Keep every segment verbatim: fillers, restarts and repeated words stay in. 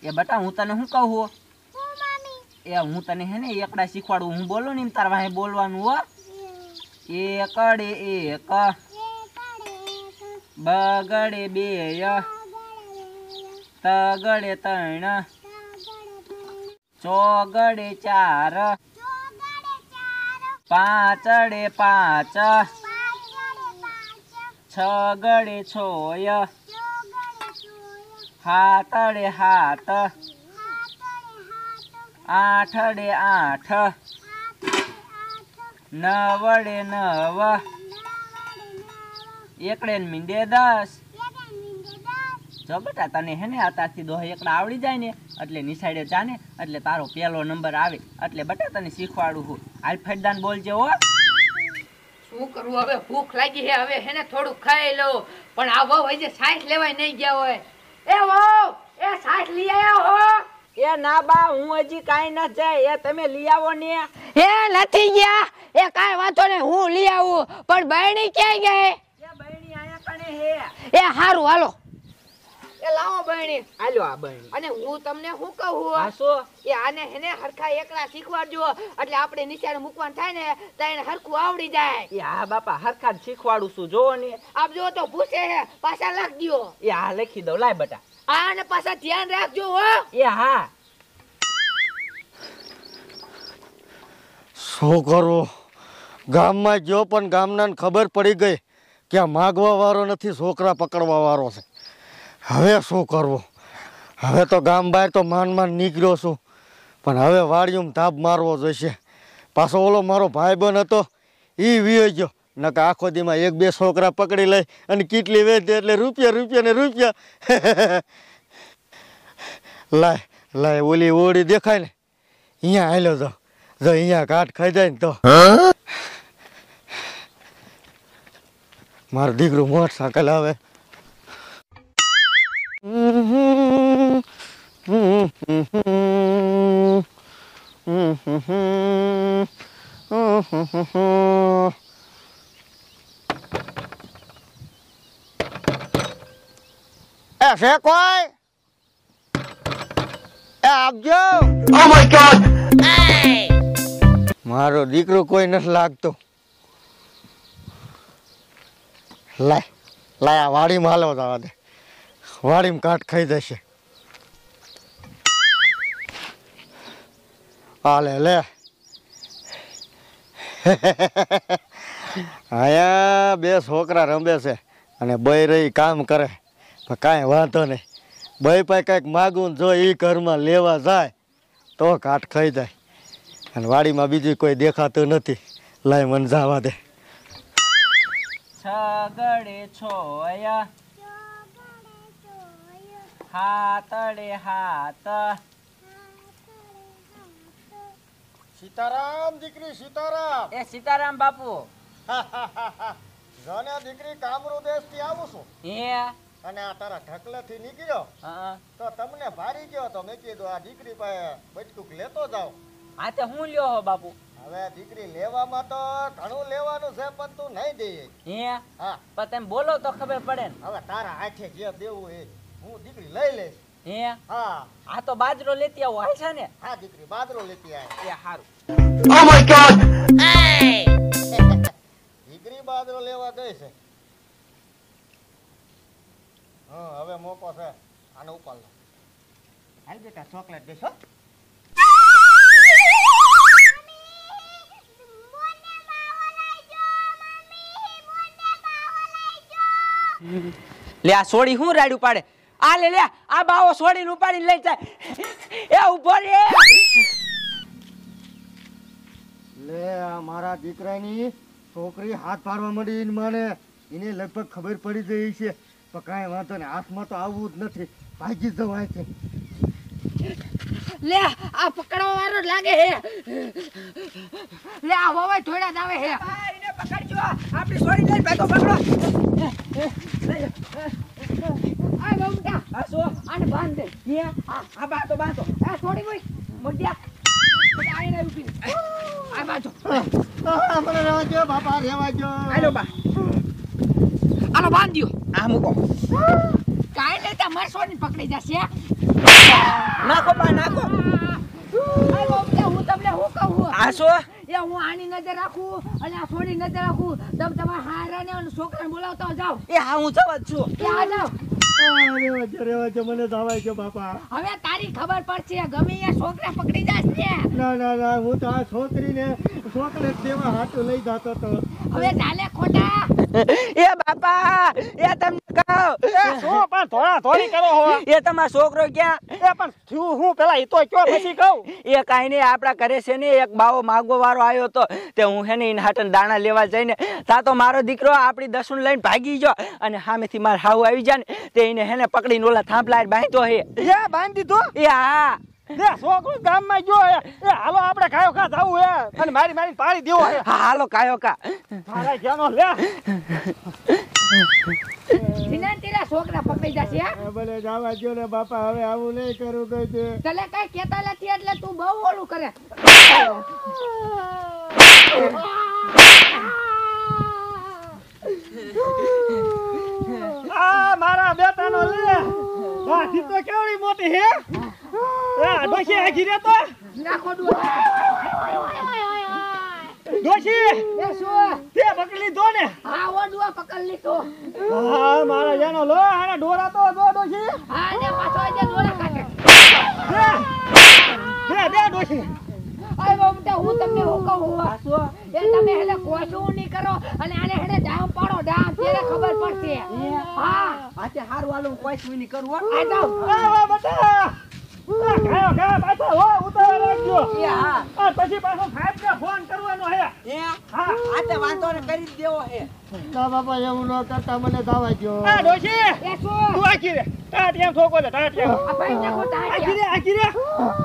એ બટા હું તને શું કહું હું એ હું તને હે ને એકડા શીખવાડું હું બોલું ને તાર વાહે બોલવાનું હો એકડે એક બગડે બે તગડે ત્રણ ચોગડે ચાર પાંચડે પાંચ છગડે છોય હાથડે હાથ આઠડે આઠ નવડે નવ એકડે મીંડે દસ જો બેટા તને હે ને અત્યારથી દોહ એકડા આવડી જાય ને એટલે નિશાળે જાને એટલે તારો પહેલો નંબર આવે એટલે બેટા તને શીખવાડું હું હાલ ફેરદાન બોલજે હો શું કરું હવે ભૂખ લાગી હે હવે હેને થોડું ખાઈ લો પણ આ વહુ હજી સાઈઠ લેવાય નહીં ગયા હોય એ વહુ એ સાઈઠ લઈ આયા હો એ ના બા હું હજી કાઈ ન જાય એ તમે લઈ આવો ને એ નથી ગયા એ કાઈ વાંધો નહીં હું લઈ આવું પણ બહેણી ક્યાં ગઈ એ બહેણી આયા કણે હે એ હારું હાલો એ લાવો બહેણી આલ્યો આ બહેણી અને હું તમને શું કહું હાસો એ આને હેને હરખા એકલા શીખવાડજો એટલે આપણે નિશાળે મૂકવાનું થાય ને તો એને હરખું આવડી જાય એ હા બાપા હરખા જ શીખવાડું છું જોવો ને આપ જો તો પૂછે હે પાછા લખ દયો એ હા લખી દઉં લાય બેટા આને પાછા ધ્યાન રાખજો હો એ હા શું કરું ગામમાં ગયો પણ ગામનાને ખબર પડી ગઈ કે આ માગવા વાળો નથી છોકરા પકડવા વાળો છે હવે શું કરવું હવે તો ગામ બહાર તો માન માન નીકળ્યો છું પણ હવે વાડીમાં તાપ મારવો જોઈશે પાછો ઓલો મારો ભાઈબંધ હતો એ વીયો ગયો નકે આખો દીમાં એક બે છોકરા પકડી લઈ અને કેટલી વેચે એટલે રૂપિયા રૂપિયા ને રૂપિયા લાય લાય ઓલી ઓળી દેખાય ને અહીંયા હાલ્યો જાઓ જો અહીંયા કાટ ખાઈ જાય ને તો મારો દીકરો મોટરસાયકલ આવે એ છે કોઈ એ આપજો ઓ માય ગોડ મારો દીકરો કોઈ નથી લાગતો લાય લાય આ વાડીમાં હાલો જવા દે વાડીમાં કાટ ખાઈ જશે હાલે લે અહીંયા બે છોકરા રમે છે અને બઈ રહી કામ કરે પણ કાંઈ વાંધો નહીં બઈ પાસે કંઈક માગું જો એ ઘરમાં લેવા જાય તો કાટ ખાઈ જાય અને વાડીમાં બીજું કોઈ દેખાતું નથી લાય મને જવા દે છગડે છોય હાથડે હાથ સીતારામ દીકરી સીતારામ એ સીતારામ બાપુ જોને દીકરી કામરૂ દેશથી આવું છું હે અને આ તારા ઢકલેથી નીકળ્યો હા તો તમને ભારી ગયો તો મેં કીધું આ દીકરી પાસે બચકુક લેતો જાવ આ તે હું લ્યો હો બાપુ હવે દીકરી લેવામાં તો ઘણું લેવાનું છે પણ તું નહીં દે હે હા પણ તમે બોલો તો ખબર પડે ને હવે તારા હાથે જે દેવું એ હું દીકરી લઈ લઈશ હે હા આ તો બાજરો લેતી આવો હાલ છે ને હા દીકરી બાદરો લેતી આય એ હારું ઓ માય ગોડ દીકરી બાદરો લેવા ગઈ છે હા હવે મોકો છે આને ઉપાડ લે હાલ બેટા ચોકલેટ દેશો લે આ સોડી હું રાડ્યું પાડે આ લે લે આ બાવો સોડીને ઉપાડીને લઈ જાય એ ઉભો રે લે આ મારા દીકરાની છોકરી હાથ પાડવા મળી મને એને લગભગ ખબર પડી ગઈ છે પણ કાંઈ વાંધો નહીં હાથમાં તો આવવું જ નથી ભાગી જવાય છે લે આ પકડવા વાળો લાગે હે લે આ હોવે થોડા જ આવે હે એને પકડજો આપણી સોડી લઈને ભાગો પકડો આ બમટા આ સો આને બાંધ દે હે આ આ બા તો બાતો આ છોડી ગઈ મોઢિયા પછી આઈને ઉભી આ બાજુ મને રહેવા દો બાપા રહેવા દો હાલો બા આનો બાંધ દ્યો આ મૂકો કાઈ નહીં તમાર સોડી પકડી જશે શું એ હું આની નજર રાખું અને આ છોડી નજર રાખું. તમે તમારા હારાને અને છોકરાને બોલાવતા જાઓ. એ હા હું જવા જ છું. એ આ જાઓ. રેવા છે રેવા છે મને જવાય છે બાપા. હવે તારી ખબર પડશે ગમે એ છોકરા પકડી જશે ને. ના ના ના હું તો આ છોકરીને ચોકલેટ દેવા હાટું લઈ જતો તો. હવે ચાલે ખોટા. એ બાપા એ તમને કહું શું પણ થોડા થોડી કરો હો. એ તમારો છોકરો ક્યાં એ પણ થયું હું પેલા ઈ તો કયો પછી કહું. એ કાંઈ નહીં આપણા ઘરે છે ને એક બાવો માગવો વાળો આવ્યો હતો તે હું હે ને એને હાટન દાણા લેવા જઈને તા તો મારો દીકરો આપણી દસુન લઈને ભાગી ગયો અને સામેથી માર હાવ આવી જાય ને તે એને હે ને પકડીને ઓલા થાંભલા બાંધ્યો હે. એ બાંધી દીધો. એ હા એ છોકરો ગામમાં ગયો હે. એ હાલો આપણે ખાયો ખા જાવું હે અને મારી મારી પાડી દેવો હે. હા હાલો કાયો કા મારા ઘેનો લે. સિનાન તેરા છોકરા પકડી જશે હા. ભલે જવા દો ને બાપા હવે આવું નહીં કરું કઈ દે. તને કઈ કેતા નથી એટલે તું બહુ ઓલું કરે. આ મારા બેટાનો લે. આ ઠીક તો કેવડી મોટી હે. આ ડોશી આખી રે તો. નાખો દો. ડોશી એ શું? તે પકડી લીધો ને. હા ઓડુઆ પકડ લીધો. હા મારા જાનો લો આના ડોરા તો દો ડોશી. હા ને પાછો આજે દોડા કાઢે. દે દે ડોશી. આય બાબા હું તમને હું કહું છું એ તમે હેલે કોશું નહીં કરો અને આને હેલે ડામ પાડો ડામ ત્યારે ખબર પડશે. હા આતે હાર વાળું કોઈ સુની કરવું આ જાઓ. આ બટા. આ ખાયો ખા પાછો હો ઉતાર રાખજો. એ હા આ પછી પાછો સાહેબ ને ફોન કરવાનો હે. એ હા આતે વાંધો ને કરી જ દેવો હે. ના બાપા એવું ન કરતા મને દાવા દો. આ ડોશી એ શું? તું આખી રે. ટાટિયા ઠોકો દે ટાટિયા. આ ભાઈ નાખો આખી ટાટિયા. રે આખી રે.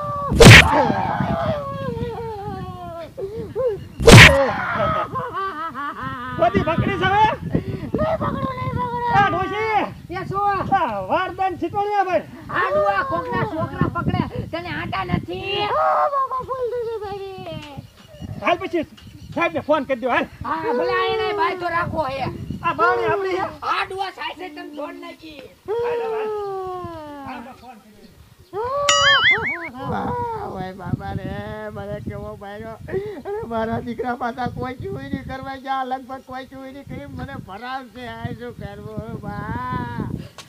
બધી પકડી છે હવે. આ ડોશી એ શું? આ વારદાન છીટોણિયા ભાઈ. આડુઆ કોકના છોકરા પકડે તને આટા નથી. હાલ પછી સાહેબ ને ફોન કરી દો હાલ. હા ભલે આ એને ભાઈ તો રાખો હે. આ બાવણી આપણી છે. આડુઆ સાઈસે તમે છોડ નાખી. ઓય બાબા રે મને કેવો ભાઈઓ અરે મારા દીકરા પાછા કોઈ ચૂરી કરવા જા લગભગ કોઈ ચૂરી કરી મને ભરાવશે આ શું કરવું બા.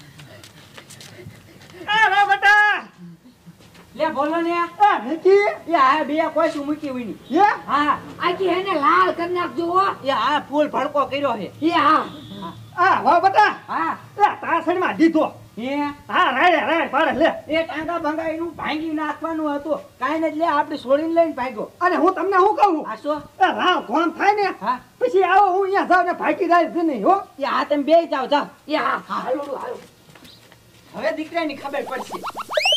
આ રે બટા લે બોલો ને આ નકી એ આ બે કોઈ શું મૂકી હોય ની. એ હા આખી હેને લાલ કરી નાખજો હો. એ આ ફૂલ ભડકો કર્યો હે. એ હા આ વાહ બટા હા આ તાસડીમાં દીધો. એ હા રાડે રાડ પાડે લે. એ ટાંગા ભંગા એનું ભાંગી નાખવાનું હતું કાઈ ને લે આપણે છોડીને લઈને ભાગ્યો. અને હું તમને શું કહું આ શું આ રાવ કોણ થાય ને હા પછી આવો હું અહીંયા જાવ ને ભાગીદાર છે નહીં હો. એ આ તમે બે જાવ જાવ. એ હા હાલો હાલો. હવે દીકરાની ખબર પડશે.